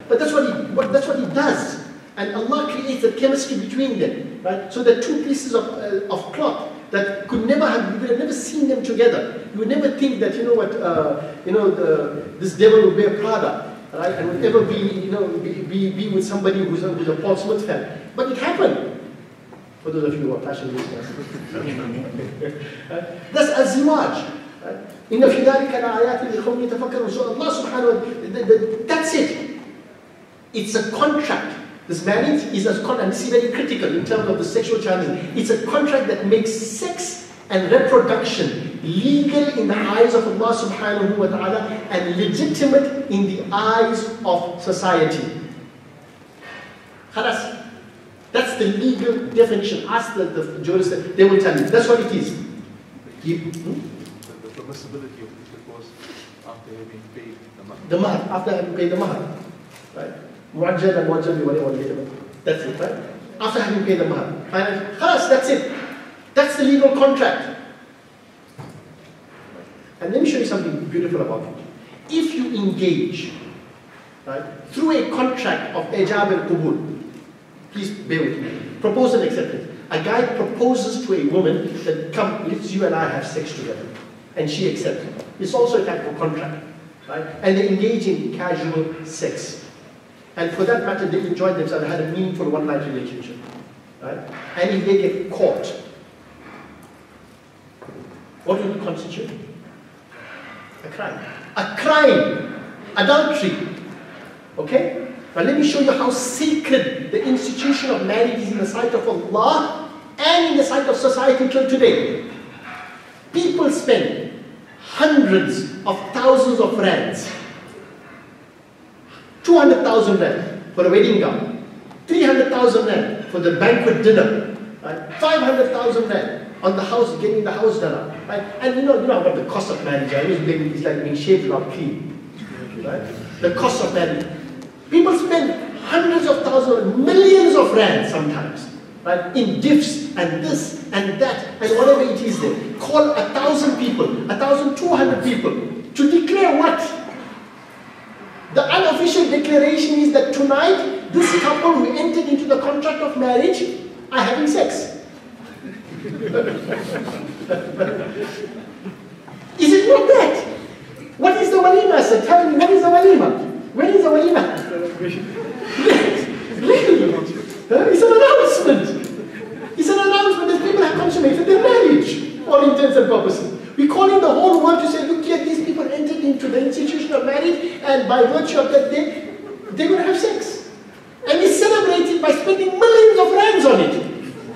But that's what he does. And Allah creates the chemistry between them, right? So the two pieces of cloth that you would have never seen them together. You would never think that, this devil would wear Prada, right? And would ever be with somebody who's a Paul Smith fan. But it happened. For those of you who are fashion listeners. That's azimaj. Inna fi dhalika la'ayatin liqawmin yatafakkarun. So Allah subhanahu wa ta'ala, that's it. It's a contract. This marriage is a contract, and this is very critical in terms of the sexual challenges. It's a contract that makes sex and reproduction legal in the eyes of Allah subhanahu wa ta'ala and legitimate in the eyes of society. Khalas. That's the legal definition. Ask the jurists, they will tell you. That's what it is. The permissibility of intercourse after having paid the mahar. After having paid the mahar. Right? Muajjal and muajjal, whatever. That's it, right? After having paid the mahar. Khalas, that's it. That's the legal contract. And let me show you something beautiful about it. If you engage, right, through a contract of ijab al-qubul, please bear with me. Proposal acceptance. A guy proposes to a woman that, come, let's you and I have sex together. And she accepts it. It's also a type of contract. Right? And they engage in casual sex. And for that matter, they enjoyed themselves and had a meaningful one-night relationship. Right? And if they get caught, what will it constitute? A crime. A crime! Adultery. Okay? Now let me show you how sacred the institution of marriage is in the sight of Allah and in the sight of society till today. People spend hundreds of thousands of rands, 200,000 rand for a wedding gown, 300,000 rand for the banquet dinner, right? 500,000 rand on the house, getting the house done, right? And you know what the cost of marriage is. It's like being shaved without clean, right? The cost of marriage. People spend hundreds of thousands, millions of rands sometimes, right, in gifts and this and that and whatever it is there. Call 1,000 people, 1,200 people to declare what? The unofficial declaration is that tonight, this couple who entered into the contract of marriage are having sex. Is it not that? What is the walima, sir? Tell me, what is the walima? When is the walima? Really? It's an announcement. It's an announcement that people have consummated their marriage, all intents and purposes. We're calling the whole world to say, look here, these people entered into the institution of marriage, and by virtue of that day, they're going to have sex. And we celebrate it by spending millions of rands on it.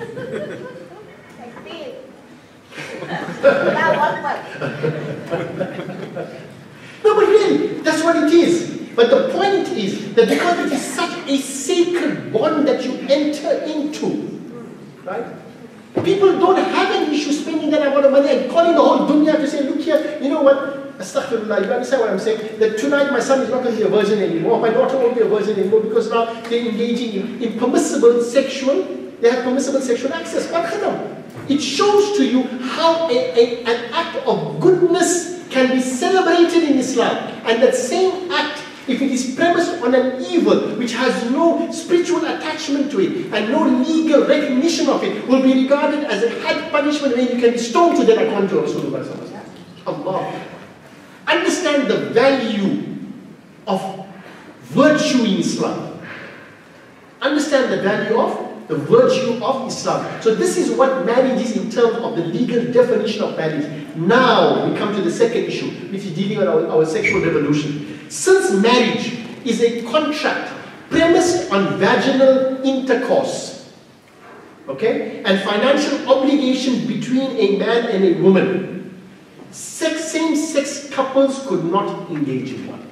No, but really, that's what it is. But the point is that because it is such a sacred bond that you enter into, right? People don't have an issue spending that amount of money and calling the whole dunya to say, look here, you know what? Astaghfirullah, you understand what I'm saying? That tonight my son is not going to be a virgin anymore, my daughter won't be a virgin anymore because now they're engaging in permissible sexual, they have permissible sexual access. It shows to you how an act of goodness can be celebrated in Islam. And that same act, if it is premised on an evil which has no spiritual attachment to it and no legal recognition of it, will be regarded as a had punishment where you can be stoned to death according to Rasulullah. Allah. Understand the value of virtue in Islam. Understand the value of the virtue of Islam. So this is what marriage is in terms of the legal definition of marriage. Now we come to the second issue, which is dealing with our sexual revolution. Since marriage is a contract premised on vaginal intercourse, okay, and financial obligation between a man and a woman, same-sex couples could not engage in one.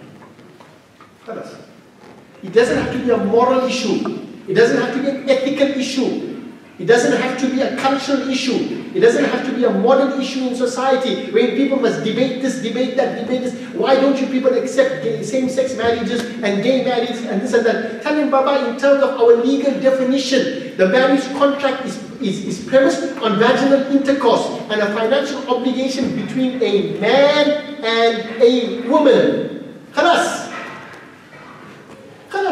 It doesn't have to be a moral issue. It doesn't have to be an ethical issue. It doesn't have to be a cultural issue. It doesn't have to be a modern issue in society where people must debate this, debate that, debate this. Why don't you people accept same-sex marriages and gay marriages and this and that? Tell him, Baba, in terms of our legal definition, the marriage contract is premised on vaginal intercourse and a financial obligation between a man and a woman. Khalas. Khalas.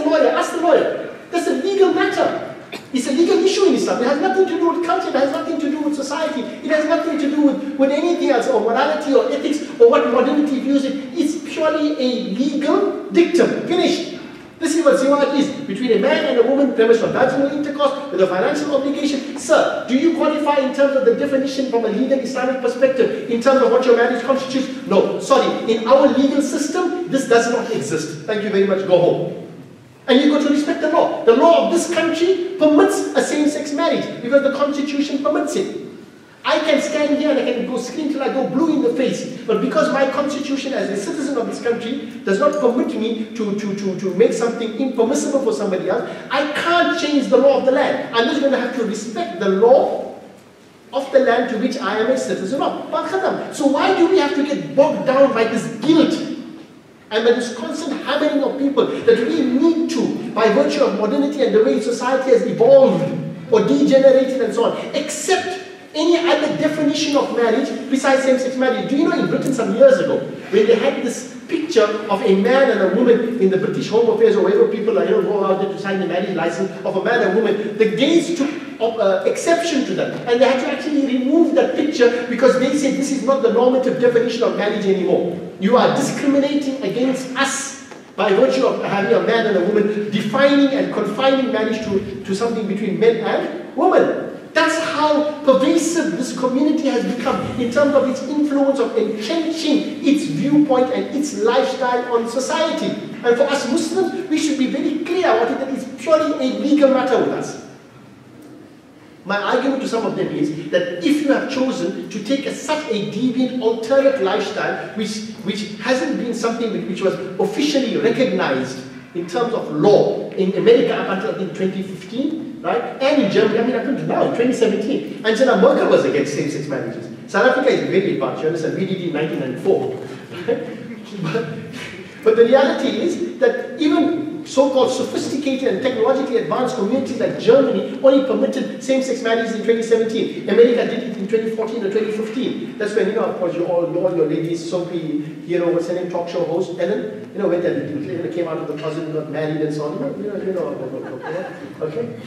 lawyer, ask the lawyer. That's a legal matter. It's a legal issue in Islam. It has nothing to do with culture, it has nothing to do with society, it has nothing to do with anything else, or morality, or ethics, or what modernity views it. It's purely a legal dictum. Finished. This is what ziwaj is, between a man and a woman, premised on vaginal intercourse, with a financial obligation. Sir, do you qualify in terms of the definition from a legal Islamic perspective, in terms of what your marriage constitutes? No, sorry. In our legal system, this does not exist. Thank you very much, go home. And you've got to respect the law. The law of this country permits a same-sex marriage, because the constitution permits it. I can stand here and I can go scream till I go blue in the face, but because my constitution as a citizen of this country does not permit me to make something impermissible for somebody else, I can't change the law of the land. I'm just going to have to respect the law of the land to which I am a citizen of. So why do we have to get bogged down by this guilt and by this constant hammering of people that we need to, by virtue of modernity and the way society has evolved or degenerated and so on, accept any other definition of marriage besides same-sex marriage? Do you know in Britain some years ago, when they had this picture of a man and a woman in the British Home Affairs or wherever people are, go out there to sign the marriage license of a man and woman, the gays took exception to that, and they had to actually remove that picture because they said this is not the normative definition of marriage anymore. You are discriminating against us by virtue of having a man and a woman, defining and confining marriage to something between men and women. That's how pervasive this community has become in terms of its influence of entrenching its viewpoint and its lifestyle on society. And for us Muslims, we should be very clear about it, that it's purely a legal matter with us. My argument to some of them is that if you have chosen to take such a deviant alternate lifestyle, which hasn't been something which was officially recognized in terms of law in America up until I think 2015, right? And in Germany, I mean, up until now, in 2017, Angela Merkel was against same-sex marriages. South Africa is very advanced, you understand, we did it in 1994. But the reality is that even so-called sophisticated and technologically advanced communities like Germany only permitted same-sex marriages in 2017. America did it in 2014 or 2015. That's when, of course, all your ladies, Soofie, what's her name, talk show host, Ellen, went and came out of the closet and got married and so on. Okay?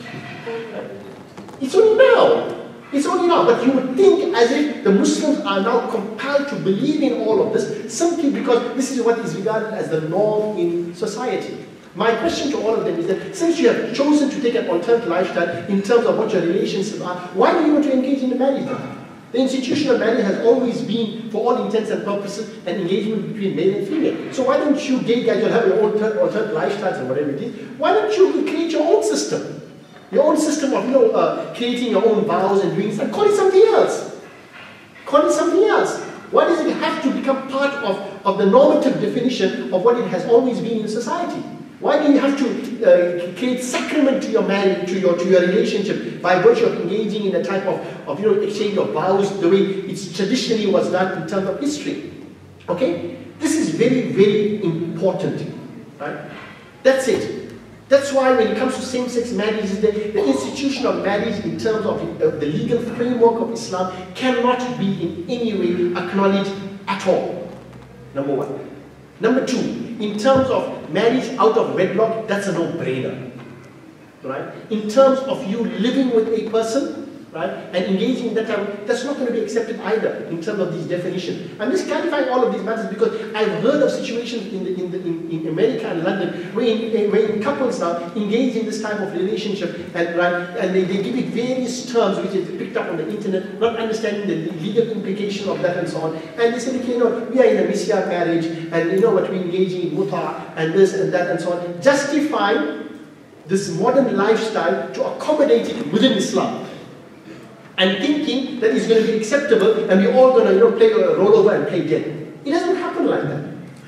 It's only now. It's only now, but you would think as if the Muslims are now compelled to believe in all of this simply because this is what is regarded as the norm in society. My question to all of them is that since you have chosen to take an alternate lifestyle in terms of what your relationships are, why do you want to engage in the marriage then? The institution of marriage has always been, for all intents and purposes, an engagement between male and female. So why don't you gay guys, you'll have your own alternate lifestyles and whatever it is, why don't you create your own system? Your own system of creating your own vows and doing something. Call it something else. Call it something else. Why does it have to become part of the normative definition of what it has always been in society? Why do you have to create sacrament to your marriage, to your relationship by virtue of engaging in a type of exchange of vows the way it traditionally was done in terms of history? Okay? This is very, very important. Right? That's it. That's why when it comes to same-sex marriage, the institution of marriage in terms of the legal framework of Islam cannot be in any way acknowledged at all. Number one. Number two, in terms of marriage out of wedlock, that's a no-brainer. Right? In terms of you living with a person, right, and engaging in that time, that's not going to be accepted either in terms of these definitions. I'm just clarifying all of these matters because I've heard of situations in America and London where couples now engage in this type of relationship and they give it various terms which is picked up on the internet, not understanding the legal implication of that and so on. And they say, okay, we are in a misyar marriage and we're engaging in muta and this and that and so on, justifying this modern lifestyle to accommodate it within Islam. And thinking that it's going to be acceptable and we're all going to play a rollover and play dead. It doesn't happen like that.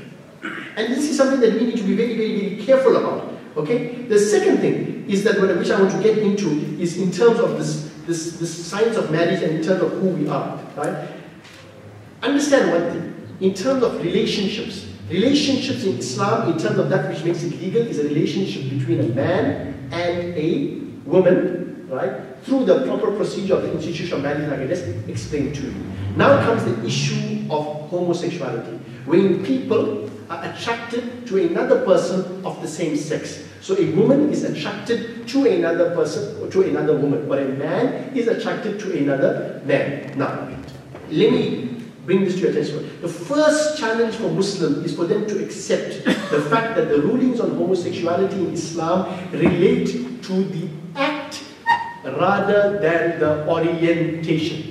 And this is something that we need to be very, very, very careful about. Okay? The second thing is that which I want to get into is in terms of this science of marriage and in terms of who we are. Right? Understand one thing. In terms of relationships in Islam, in terms of that which makes it legal, is a relationship between a man and a woman, right? Through the proper procedure of the institution of marriage, like I just explained to you. Now comes the issue of homosexuality, when people are attracted to another person of the same sex. So a woman is attracted to another person or to another woman, but a man is attracted to another man. Now, let me bring this to your attention. The first challenge for Muslims is for them to accept the fact that the rulings on homosexuality in Islam relate to the act rather than the orientation.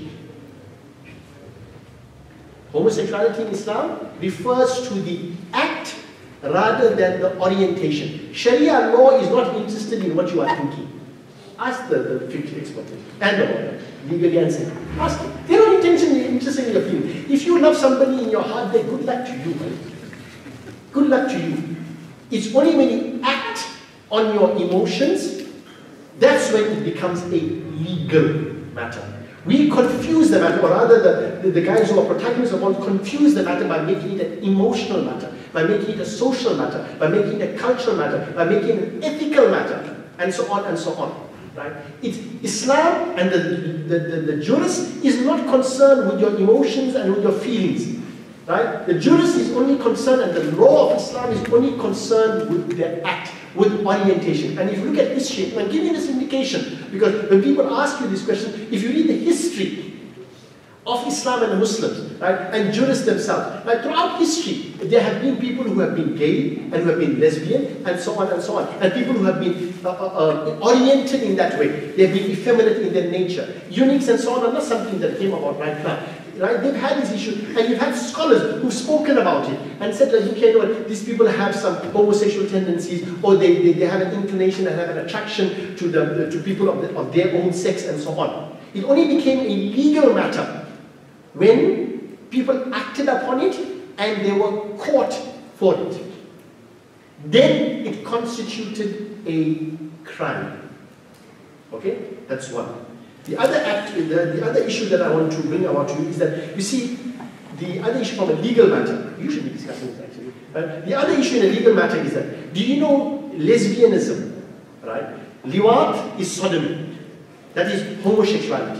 Homosexuality in Islam refers to the act rather than the orientation. Sharia law is not interested in what you are thinking. Ask the fiqh expert and the lawyer, legally and second. Ask them. They're not interested in your feeling. If you love somebody in your heart, then good luck to you, man. Good luck to you. It's only when you act on your emotions, that's when it becomes a legal matter. We confuse the matter, or rather the guys who are protagonists of all confuse the matter by making it an emotional matter, by making it a social matter, by making it a cultural matter, by making it an ethical matter, and so on and so on. Right? It's Islam and the jurist is not concerned with your emotions and with your feelings. Right? The jurist is only concerned, and the law of Islam is only concerned with their act, with orientation. And if you look at history, I'm giving this indication because when people ask you this question, if you read the history of Islam and the Muslims, right, and jurists themselves, right, throughout history, there have been people who have been gay and who have been lesbian and so on and so on, and people who have been oriented in that way. They have been effeminate in their nature. Eunuchs and so on are not something that came about right now. Right? They've had this issue, and you've had scholars who've spoken about it and said that, you know, these people have some homosexual tendencies, or they have an inclination and have an attraction to people of their own sex and so on. It only became a legal matter when people acted upon it and they were caught for it. Then it constituted a crime. Okay? That's one. The other issue that I want to bring about to you is that, you see, the other issue from a legal matter, you should be discussing this actually, right? The other issue in a legal matter is that, do you know lesbianism, right? Liwat is sodomy, that is homosexuality.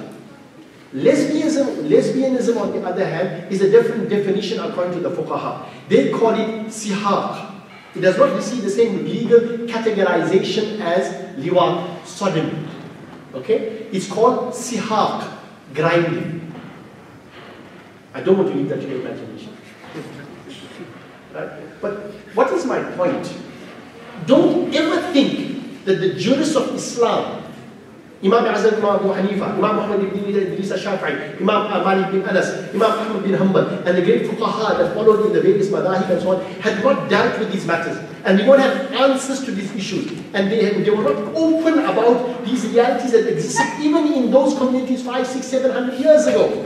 Lesbianism on the other hand is a different definition according to the fuqaha. They call it sihaq. It does not receive the same legal categorization as liwat, sodomy. Okay? It's called sihaq, grinding. I don't want to leave that to your imagination. Right? But what is my point? Don't ever think that the jurists of Islam, Imam Azam, Imam Abu Hanifa, Imam Muhammad ibn Idris al-Shafi'i, Imam Malik bin Anas, Imam Ahmad bin Hanbal, and the great fuqaha that followed in the various madahib and so on, had not dealt with these matters. And they don't have answers to these issues. And they were not open about these realities that existed even in those communities 500, 600, 700 years ago.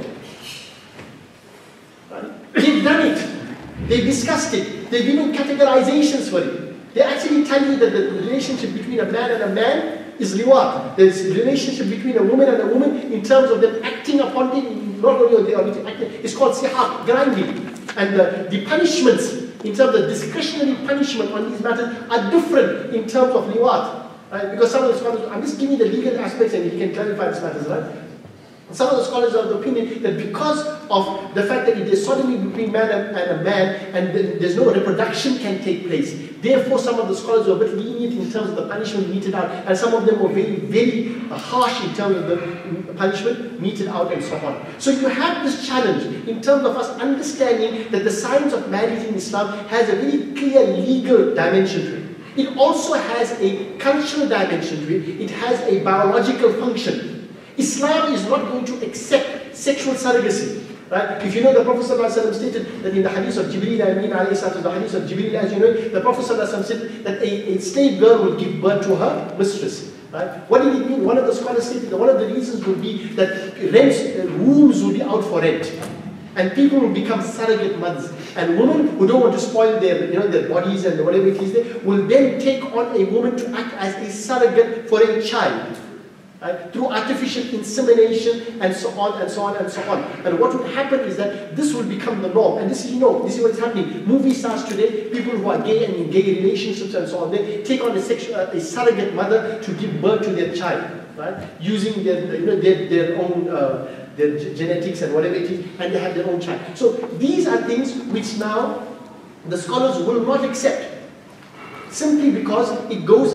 Right? They've done it. They've discussed it. They've given categorizations for it. They actually tell you that the relationship between a man and a man is liwat. There's a relationship between a woman and a woman in terms of them acting upon it, not only are they acting, it's called sihaq, grinding. And the punishments, in terms of discretionary punishment on these matters, are different in terms of liwat. Right? Because some of the scholars, I'm just giving you the legal aspects and you can clarify these matters, right? Some of the scholars are of the opinion that because of the fact that it is sodomy between man and a man, and there's no reproduction can take place, therefore some of the scholars were a bit lenient in terms of the punishment meted out, and some of them were very, very harsh in terms of the punishment meted out and so on. So you have this challenge in terms of us understanding that the science of marriage in Islam has a very clear legal dimension to it. It also has a cultural dimension to it. It has a biological function. Islam is not going to accept sexual surrogacy. Right? If you know, the Prophet ﷺ stated that in the hadith of Jibreel, the hadith of Jibreel, as you know, the Prophet ﷺ said that a slave girl would give birth to her mistress. Right? What did it mean? One of the scholars stated that one of the reasons would be that wombs would be out for rent. And people will become surrogate mothers. And women who don't want to spoil their bodies and whatever it is there, will then take on a woman to act as a surrogate for a child. Right? Through artificial insemination and so on and so on and so on. And what would happen is that this will become the norm. And this is what's happening. Movie stars today, people who are gay and in gay relationships and so on, they take on a surrogate mother to give birth to their child, right? Using their own their genetics and whatever it is, and they have their own child. So these are things which now the scholars will not accept, simply because it goes